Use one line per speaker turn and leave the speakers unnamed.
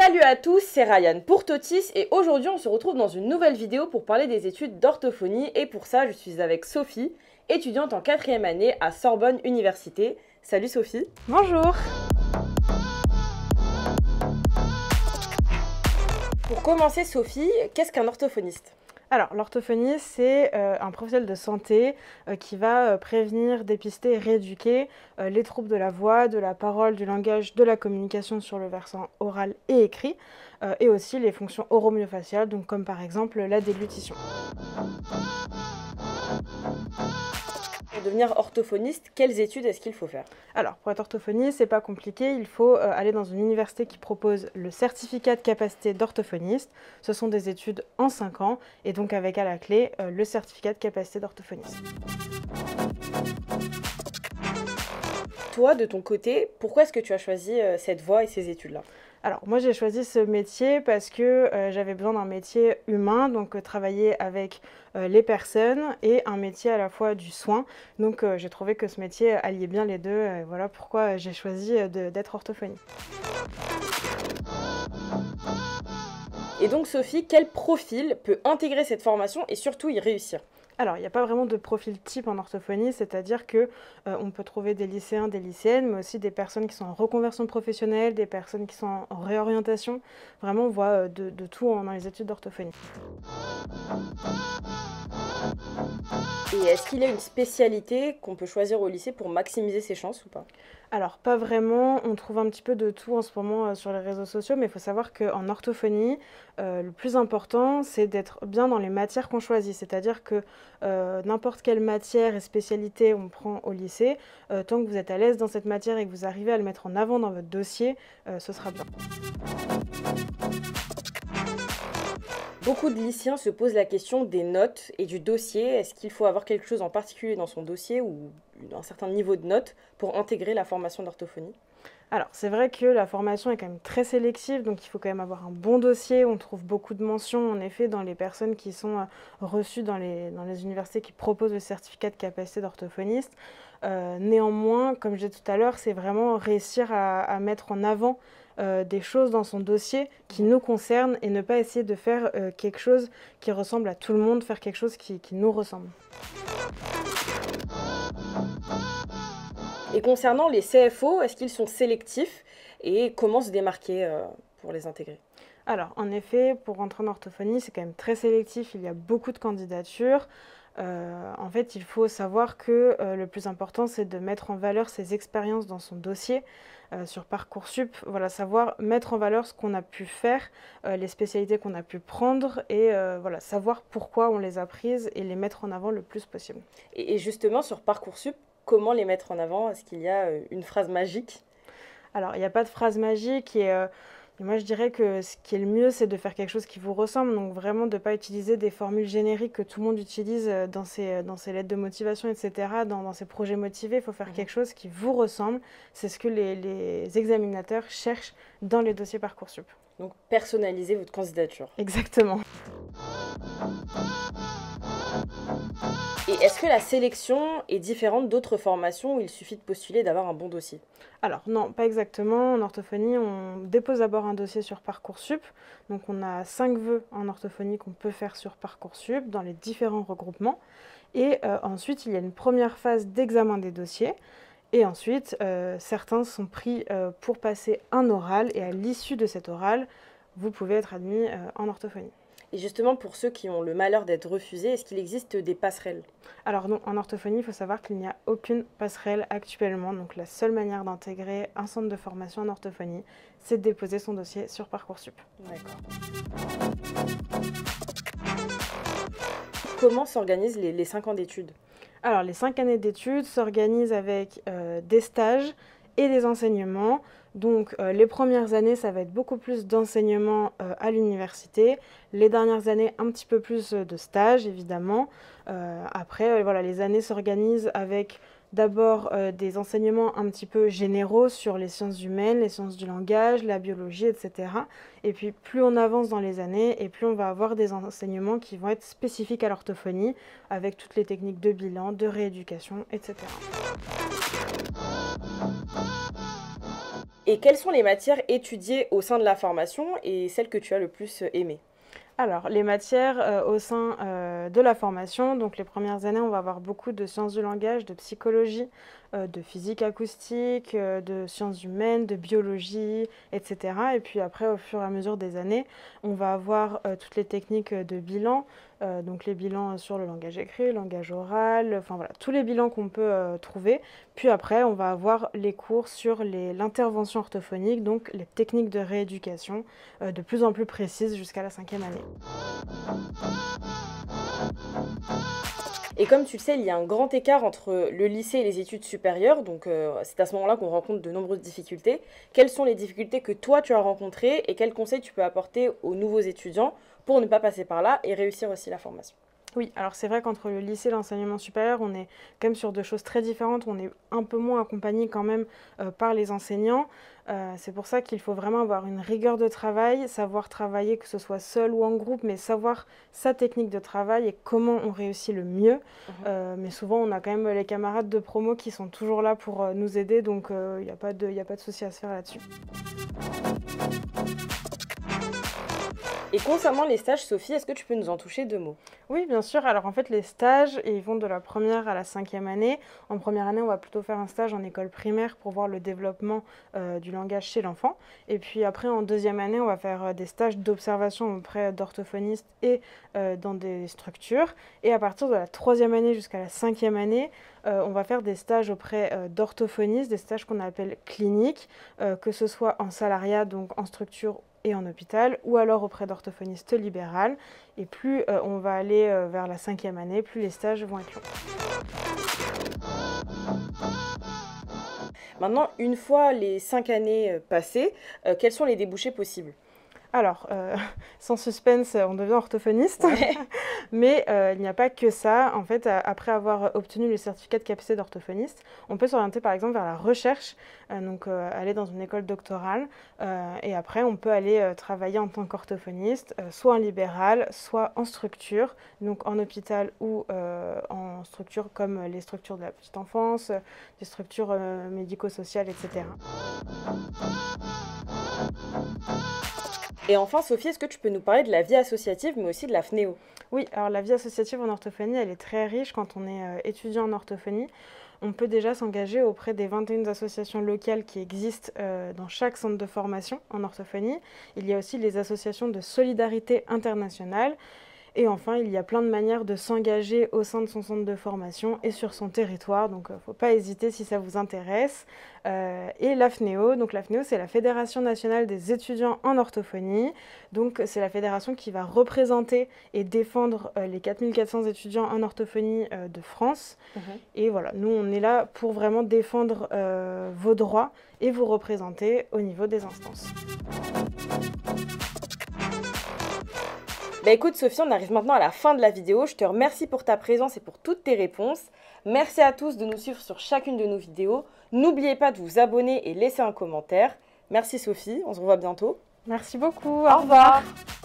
Salut à tous, c'est Ryan pour Totis et aujourd'hui on se retrouve dans une nouvelle vidéo pour parler des études d'orthophonie et pour ça je suis avec Sophie, étudiante en 4e année à Sorbonne Université. Salut Sophie.
Bonjour.
Pour commencer Sophie, qu'est-ce qu'un orthophoniste ?
Alors, l'orthophonie, c'est un professionnel de santé qui va prévenir, dépister et rééduquer les troubles de la voix, de la parole, du langage, de la communication sur le versant oral et écrit, et aussi les fonctions oromyofaciales, donc comme par exemple la déglutition.
Pour devenir orthophoniste, quelles études est-ce qu'il faut faire ?
Alors, pour être orthophoniste, c'est pas compliqué, il faut aller dans une université qui propose le certificat de capacité d'orthophoniste. Ce sont des études en 5 ans, et donc avec à la clé le certificat de capacité d'orthophoniste.
Toi, de ton côté, pourquoi est-ce que tu as choisi cette voie et ces études-là ?
Alors moi j'ai choisi ce métier parce que j'avais besoin d'un métier humain, donc travailler avec les personnes et un métier à la fois du soin. Donc j'ai trouvé que ce métier alliait bien les deux, voilà pourquoi j'ai choisi d'être orthophoniste.
Et donc Sophie, quel profil peut intégrer cette formation et surtout y réussir ?
Alors, il n'y a pas vraiment de profil type en orthophonie, c'est-à-dire que on peut trouver des lycéens, des lycéennes, mais aussi des personnes qui sont en reconversion professionnelle, des personnes qui sont en réorientation. Vraiment, on voit de tout dans les études d'orthophonie.
Et est-ce qu'il y a une spécialité qu'on peut choisir au lycée pour maximiser ses chances ou pas ?
Alors, pas vraiment. On trouve un petit peu de tout en ce moment sur les réseaux sociaux, mais il faut savoir qu'en orthophonie, le plus important, c'est d'être bien dans les matières qu'on choisit. C'est-à-dire que n'importe quelle matière et spécialité on prend au lycée, tant que vous êtes à l'aise dans cette matière et que vous arrivez à le mettre en avant dans votre dossier, ce sera bien.
Beaucoup de lycéens se posent la question des notes et du dossier. Est-ce qu'il faut avoir quelque chose en particulier dans son dossier ou un certain niveau de notes pour intégrer la formation d'orthophonie ?
Alors, c'est vrai que la formation est quand même très sélective, donc il faut quand même avoir un bon dossier. On trouve beaucoup de mentions, en effet, dans les personnes qui sont reçues dans les universités qui proposent le certificat de capacité d'orthophoniste. Néanmoins, comme je disais tout à l'heure, c'est vraiment réussir à mettre en avant des choses dans son dossier qui nous concernent et ne pas essayer de faire quelque chose qui ressemble à tout le monde, faire quelque chose qui nous ressemble.
Et concernant les CFO, est-ce qu'ils sont sélectifs et comment se démarquer pour les intégrer ?
Alors, en effet, pour rentrer en orthophonie, c'est quand même très sélectif, il y a beaucoup de candidatures. En fait, il faut savoir que le plus important, c'est de mettre en valeur ses expériences dans son dossier sur Parcoursup. Voilà, savoir mettre en valeur ce qu'on a pu faire, les spécialités qu'on a pu prendre et voilà, savoir pourquoi on les a prises et les mettre en avant le plus possible.
Et justement, sur Parcoursup, comment les mettre en avant ? Est-ce qu'il y a une phrase magique ?
Alors, il n'y a pas de phrase magique et moi je dirais que ce qui est le mieux, c'est de faire quelque chose qui vous ressemble. Donc vraiment de ne pas utiliser des formules génériques que tout le monde utilise dans ses lettres de motivation, etc., dans ses projets motivés. Il faut faire quelque chose qui vous ressemble. C'est ce que les examinateurs cherchent dans les dossiers Parcoursup.
Donc personnaliser votre candidature.
Exactement.
Et est-ce que la sélection est différente d'autres formations où il suffit de postuler et d'avoir un bon dossier ?
Alors non, pas exactement. En orthophonie, on dépose d'abord un dossier sur Parcoursup. Donc on a 5 vœux en orthophonie qu'on peut faire sur Parcoursup dans les différents regroupements. Et ensuite, il y a une première phase d'examen des dossiers. Et ensuite, certains sont pris pour passer un oral. Et à l'issue de cet oral, vous pouvez être admis en orthophonie.
Et justement, pour ceux qui ont le malheur d'être refusés, est-ce qu'il existe des passerelles ?
Alors non, en orthophonie, il faut savoir qu'il n'y a aucune passerelle actuellement. Donc la seule manière d'intégrer un centre de formation en orthophonie, c'est de déposer son dossier sur Parcoursup.
D'accord. Comment s'organisent les 5 ans d'études ?
Alors les 5 années d'études s'organisent avec des stages et des enseignements. Donc les premières années, ça va être beaucoup plus d'enseignement à l'université. Les dernières années, un petit peu plus de stages, évidemment. Après, voilà, les années s'organisent avec d'abord des enseignements un petit peu généraux sur les sciences humaines, les sciences du langage, la biologie, etc. Et puis plus on avance dans les années, et plus on va avoir des enseignements qui vont être spécifiques à l'orthophonie, avec toutes les techniques de bilan, de rééducation, etc.
Et quelles sont les matières étudiées au sein de la formation et celles que tu as le plus aimées?
Alors, les matières au sein de la formation, donc les premières années, on va avoir beaucoup de sciences du langage, de psychologie, de physique acoustique, de sciences humaines, de biologie, etc. Et puis après, au fur et à mesure des années, on va avoir toutes les techniques de bilan, donc les bilans sur le langage écrit, le langage oral, enfin voilà, tous les bilans qu'on peut trouver. Puis après, on va avoir les cours sur l'intervention orthophonique, donc les techniques de rééducation, de plus en plus précises jusqu'à la 5e année.
Et comme tu le sais, il y a un grand écart entre le lycée et les études supérieures, donc c'est à ce moment-là qu'on rencontre de nombreuses difficultés. Quelles sont les difficultés que toi tu as rencontrées et quels conseils tu peux apporter aux nouveaux étudiants pour ne pas passer par là et réussir aussi la formation?
Oui, alors c'est vrai qu'entre le lycée et l'enseignement supérieur, on est quand même sur deux choses très différentes. On est un peu moins accompagné quand même par les enseignants. C'est pour ça qu'il faut vraiment avoir une rigueur de travail, savoir travailler, que ce soit seul ou en groupe, mais savoir sa technique de travail et comment on réussit le mieux. Mais souvent, on a quand même les camarades de promo qui sont toujours là pour nous aider, donc il n'y a pas de souci à se faire là-dessus.
Et concernant les stages, Sophie, est-ce que tu peux nous en toucher 2 mots?
Oui, bien sûr. Alors en fait, les stages, ils vont de la première à la 5e année. En première année, on va plutôt faire un stage en école primaire pour voir le développement du langage chez l'enfant. Et puis après, en 2e année, on va faire des stages d'observation auprès d'orthophonistes et dans des structures. Et à partir de la 3e année jusqu'à la 5e année, on va faire des stages auprès d'orthophonistes, des stages qu'on appelle cliniques, que ce soit en salariat, donc en structure et en hôpital, ou alors auprès d'orthophonistes libérales. Et plus on va aller vers la 5e année, plus les stages vont être longs.
Maintenant, une fois les 5 années passées, quels sont les débouchés possibles?
Alors, sans suspense, on devient orthophoniste,
Ouais.
mais il n'y a pas que ça. En fait, après avoir obtenu le certificat de capacité d'orthophoniste, on peut s'orienter par exemple vers la recherche, donc aller dans une école doctorale, et après on peut aller travailler en tant qu'orthophoniste, soit en libéral, soit en structure, donc en hôpital ou en structure comme les structures de la petite enfance, des structures médico-sociales, etc.
Et enfin, Sophie, est-ce que tu peux nous parler de la vie associative, mais aussi de la FNEO?
Oui, alors la vie associative en orthophonie, elle est très riche quand on est étudiant en orthophonie. On peut déjà s'engager auprès des 21 associations locales qui existent dans chaque centre de formation en orthophonie. Il y a aussi les associations de solidarité internationale. Et enfin, il y a plein de manières de s'engager au sein de son centre de formation et sur son territoire, donc il ne faut pas hésiter si ça vous intéresse. Et la FNEO, donc la FNEO, c'est la Fédération nationale des étudiants en orthophonie, donc c'est la fédération qui va représenter et défendre les 4400 étudiants en orthophonie de France. Et voilà, nous on est là pour vraiment défendre vos droits et vous représenter au niveau des instances.
Bah écoute Sophie, on arrive maintenant à la fin de la vidéo. Je te remercie pour ta présence et pour toutes tes réponses. Merci à tous de nous suivre sur chacune de nos vidéos. N'oubliez pas de vous abonner et laisser un commentaire. Merci Sophie, on se revoit bientôt.
Merci beaucoup,
Au revoir.